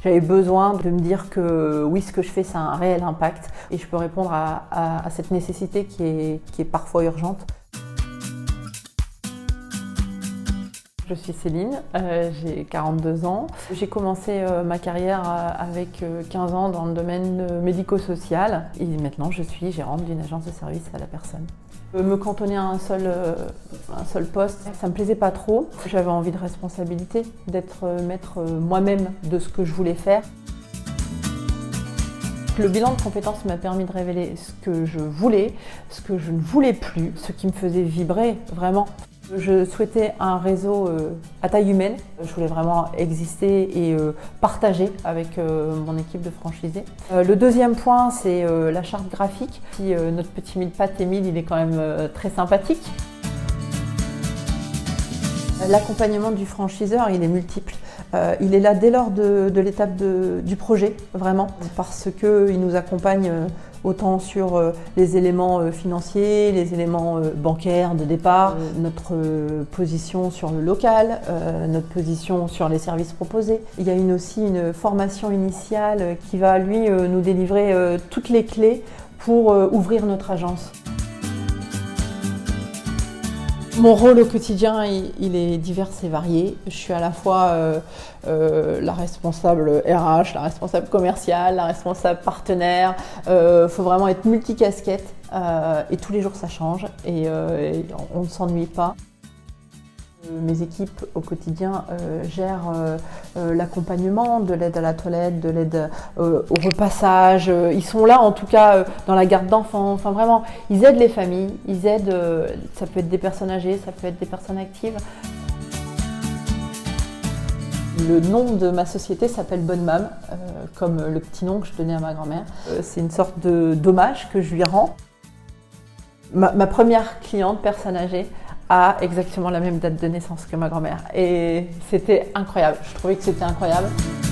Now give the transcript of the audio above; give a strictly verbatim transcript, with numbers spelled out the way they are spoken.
J'avais besoin de me dire que oui, ce que je fais, ça a un réel impact et je peux répondre à, à, à cette nécessité qui est, qui est parfois urgente. Je suis Céline, euh, j'ai quarante-deux ans. J'ai commencé euh, ma carrière euh, avec euh, quinze ans dans le domaine euh, médico-social et maintenant je suis gérante d'une agence de service à la personne. Euh, me cantonner à un seul, euh, un seul poste, ça me plaisait pas trop. J'avais envie de responsabilité, d'être euh, maître euh, moi-même de ce que je voulais faire. Le bilan de compétences m'a permis de révéler ce que je voulais, ce que je ne voulais plus, ce qui me faisait vibrer vraiment. Je souhaitais un réseau à taille humaine. Je voulais vraiment exister et partager avec mon équipe de franchisés. Le deuxième point, c'est la charte graphique. Notre petit mille-pattes Émile, il est quand même très sympathique. L'accompagnement du franchiseur, il est multiple. Euh, il est là dès lors de, de l'étape du projet, vraiment, parce qu'il nous accompagne autant sur euh, les éléments euh, financiers, les éléments euh, bancaires de départ, euh, notre euh, position sur le local, euh, notre position sur les services proposés. Il y a une, aussi une formation initiale qui va, lui, euh, nous délivrer euh, toutes les clés pour euh, ouvrir notre agence. Mon rôle au quotidien, il, il est divers et varié. Je suis à la fois euh, euh, la responsable R H, la responsable commerciale, la responsable partenaire. Il euh, faut vraiment être multicasquette euh, et tous les jours ça change et, euh, et on ne s'ennuie pas. Mes équipes au quotidien euh, gèrent euh, euh, l'accompagnement, de l'aide à la toilette, de l'aide euh, au repassage. Ils sont là en tout cas euh, dans la garde d'enfants. Enfin vraiment, ils aident les familles, ils aident, euh, ça peut être des personnes âgées, ça peut être des personnes actives. Le nom de ma société s'appelle Bonne Mame, euh, comme le petit nom que je donnais à ma grand-mère. Euh, c'est une sorte de d'hommage que je lui rends. Ma, ma première cliente, personne âgée, a exactement la même date de naissance que ma grand-mère. Et c'était incroyable, je trouvais que c'était incroyable.